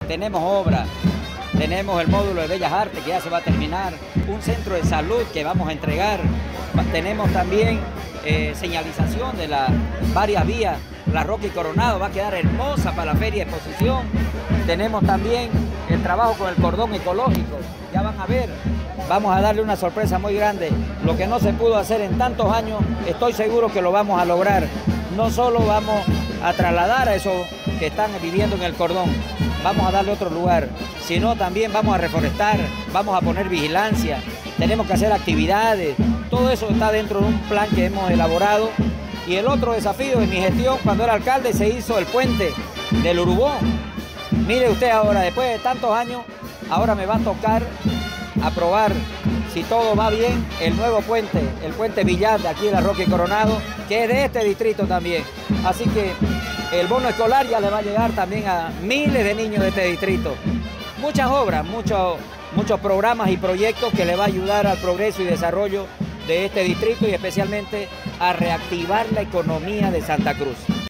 Tenemos obras, tenemos el módulo de Bellas Artes que ya se va a terminar, un centro de salud que vamos a entregar, tenemos también señalización de las varias vías, la Roca y Coronado va a quedar hermosa para la feria de exposición, tenemos también el trabajo con el cordón ecológico, ya van a ver, vamos a darle una sorpresa muy grande, lo que no se pudo hacer en tantos años, estoy seguro que lo vamos a lograr, no solo vamos a trasladar a esos que están viviendo en el cordón, vamos a darle otro lugar, sino también vamos a reforestar, vamos a poner vigilancia, tenemos que hacer actividades, todo eso está dentro de un plan que hemos elaborado. Y el otro desafío de mi gestión, cuando era alcalde, se hizo el puente del Urubó. Mire usted ahora, después de tantos años, ahora me va a tocar aprobar, si todo va bien, el nuevo puente, el puente Villar de aquí de la Roca y Coronado, que es de este distrito también. Así que el bono escolar ya le va a llegar también a miles de niños de este distrito. Muchas obras, muchos programas y proyectos que le va a ayudar al progreso y desarrollo de este distrito y especialmente a reactivar la economía de Santa Cruz.